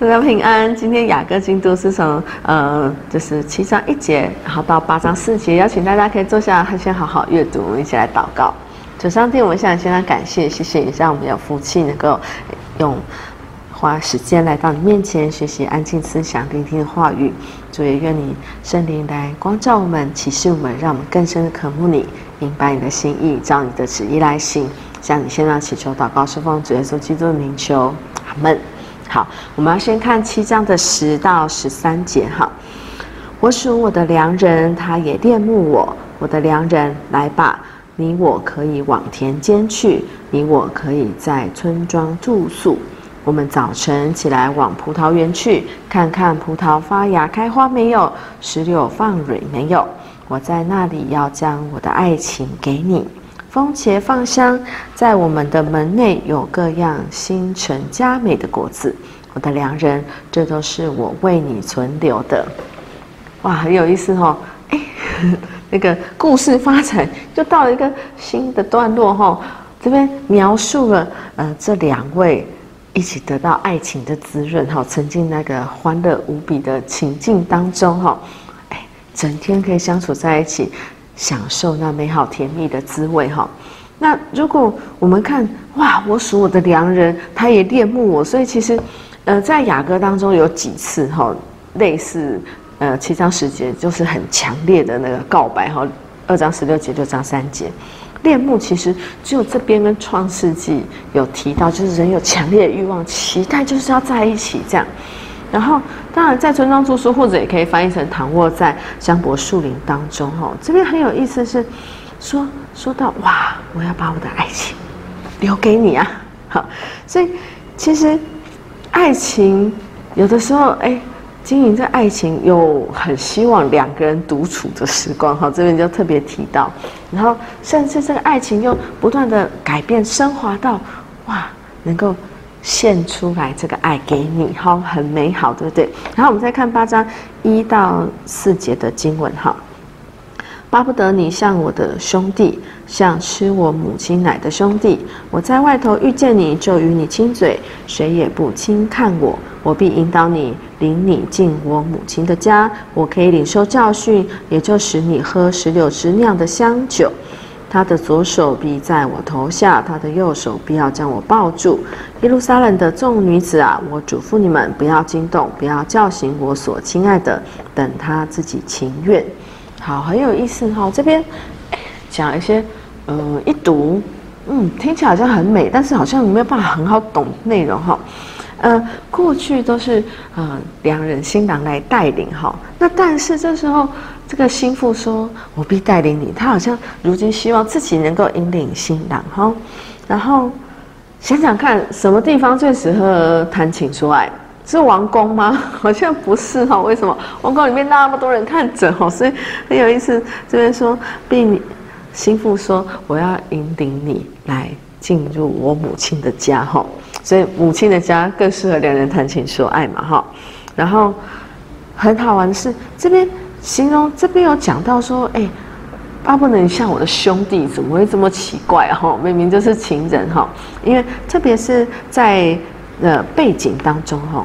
大家平安。今天雅歌进度是从就是7章1节，然后到8章4节，邀请大家可以坐下，先好好阅读，我们一起来祷告。主上帝，我们向你先来感谢，谢谢你让我们有福气能够花时间来到你面前学习安静思想聆听的话语。主也愿你圣灵来光照我们，启示我们，让我们更深的渴慕你，明白你的心意，照你的旨意来行。向你献上祈求祷告，侍奉主耶稣基督的名求，阿们。好，我们要先看7章的10到13节。哈，我属我的良人，他也恋慕我。我的良人，来吧，你我可以往田间去，你我可以在村庄住宿。我们早晨起来往葡萄园去，看看葡萄发芽开花没有，石榴放蕊没有。我在那里要将我的爱情给你。风茄放香，在我们的门内有各样新陈佳美的果子。我的良人，这都是我为你存留的。哇，很有意思哦！那个故事发展就到了一个新的段落哈。这边描述了这2位一起得到爱情的滋润哈，曾经那个欢乐无比的情境当中哈，整天可以相处在一起。享受那美好甜蜜的滋味哈。那如果我们看哇，我属我的良人，他也恋慕我，所以其实在雅歌当中有几次哈，类似7章10节就是很强烈的那个告白哈，2章16节6章3节，恋慕其实只有这边跟创世纪有提到，就是人有强烈的欲望，期待就是要在一起这样。然后，当然在村庄住宿，或者也可以翻译成躺卧在香柏树林当中。哈，这边很有意思是说到哇，我要把我的爱情留给你啊。好，所以其实爱情有的时候，经营这爱情有很希望2个人独处的时光。哈，这边就特别提到，然后甚至这个爱情又不断的改变升华到哇，能够献出来这个爱给你，好，很美好，对不对？然后我们再看8章1到4节的经文，哈，巴不得你像我的兄弟，像吃我母亲奶的兄弟。我在外头遇见你，就与你亲嘴，谁也不轻看我。我必引导你，领你进我母亲的家。我可以领受教训，也就使你喝石榴汁酿的香酒。他的左手必在我头下，他的右手必要将我抱住。耶路撒冷的众女子啊，我嘱咐你们，不要惊动，不要叫醒我所亲爱的，等他自己情愿。好，很有意思哈。这边讲一些一读听起来好像很美，但是好像没有办法很好懂内容哈。过去都是良人新郎来带领哈，那但是这时候这个新妇说我必带领你，他好像如今希望自己能够引领新郎哈。然后想想看，什么地方最适合谈情说爱？是王宫吗？好像不是哈。为什么？王宫里面那么多人看着哈，所以很有意思。这边说新妇说我要引领你来进入我母亲的家哈。所以母亲的家更适合2人谈情说爱嘛哈。然后很好玩的是，这边形容这边有讲到说，巴不得你像我的兄弟，怎么会这么奇怪哈？明明就是情人哈。因为特别是在背景当中哈，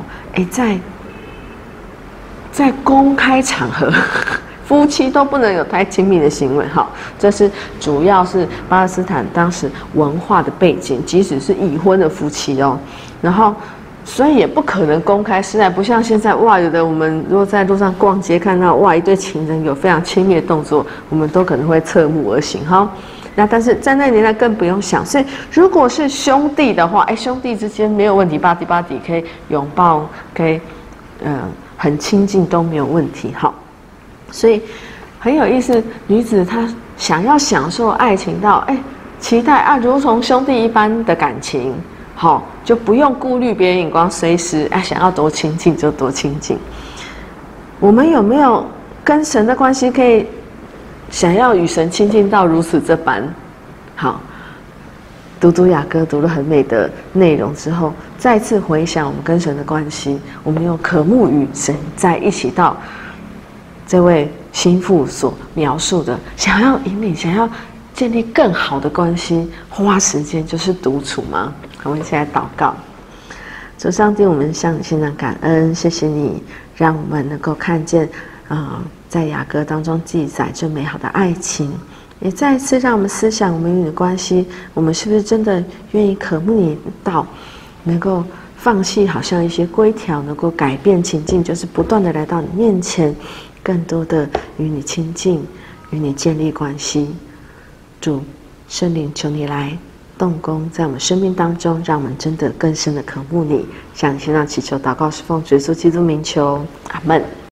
在公开场合。夫妻都不能有太亲密的行为哈，这是主要是巴勒斯坦当时文化的背景，即使是已婚的夫妻哦，然后所以也不可能公开示爱，不像现在哇，有的我们如果在路上逛街看到哇一对情人有非常亲密的动作，我们都可能会侧目而行哈。那但是在那年代更不用想，所以如果是兄弟的话，兄弟之间没有问题，body 可以拥抱，可以很亲近都没有问题哈。所以很有意思，女子她想要享受爱情到期待啊，如同兄弟一般的感情，好，就不用顾虑别人眼光，随时想要多亲近就多亲近。我们有没有跟神的关系可以想要与神亲近到如此这般？好，读雅歌读了很美的内容之后，再次回想我们跟神的关系，我们有渴慕与神在一起到这位心腹所描述的，想要引领，想要建立更好的关系，花时间就是独处吗？我们一起来祷告。 主上帝，我们向你献上感恩，谢谢你让我们能够看见，在雅歌当中记载这美好的爱情，也再一次让我们思想我们与你的关系，我们是不是真的愿意渴慕你到，能够放弃好像一些规条，能够改变情境，就是不断的来到你面前，更多的与你亲近，与你建立关系。主圣灵，求你来动工在我们生命当中，让我们真的更深的渴慕你。向你献上祈求祷告，是奉主耶稣基督名求，阿们。